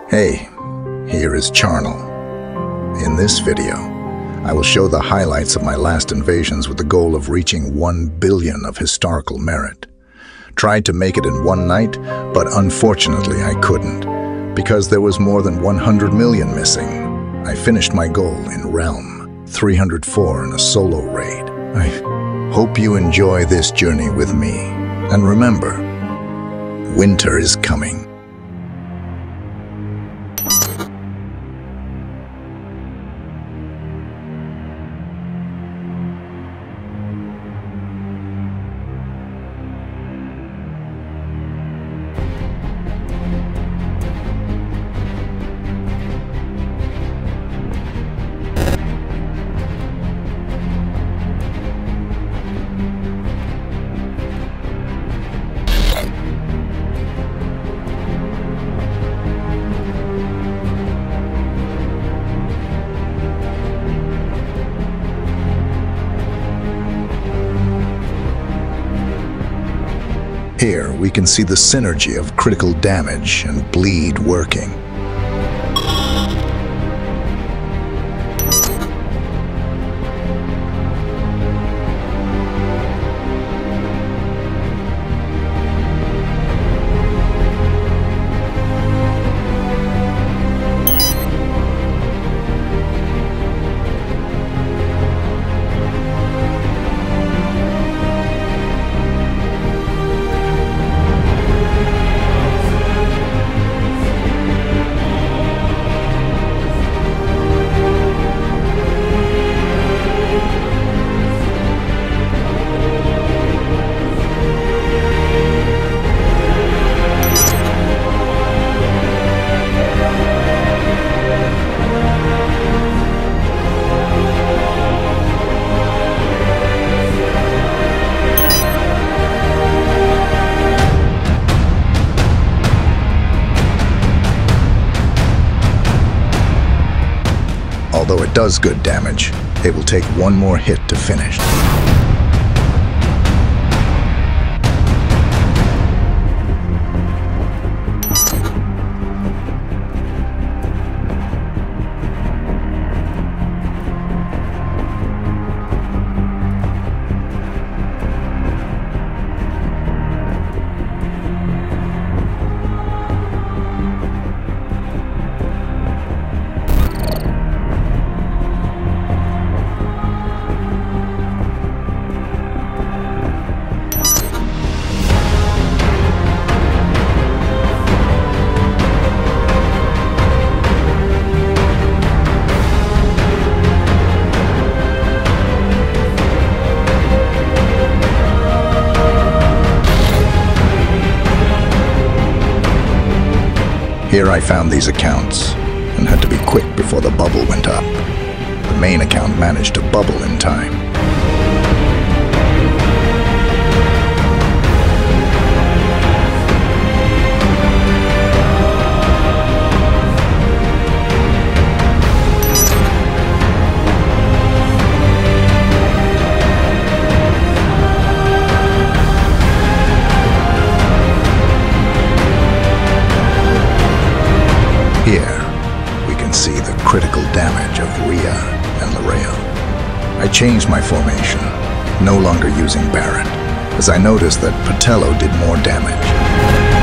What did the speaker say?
Hey, here is CHARNEL. In this video, I will show the highlights of my last invasions with the goal of reaching 1 billion of historical merit. Tried to make it in one night, but unfortunately I couldn't, because there was more than 100 million missing. I finished my goal in Realm 304 in a solo raid. I hope you enjoy this journey with me. And remember, winter is coming. Here, we can see the synergy of critical damage and bleed working. Although it does good damage, it will take one more hit to finish. Here I found these accounts and had to be quick before the bubble went up. The main account managed to bubble in time. Here, we can see the critical damage of Rhea and Loreo. I changed my formation, no longer using Baron, as I noticed that Patello did more damage.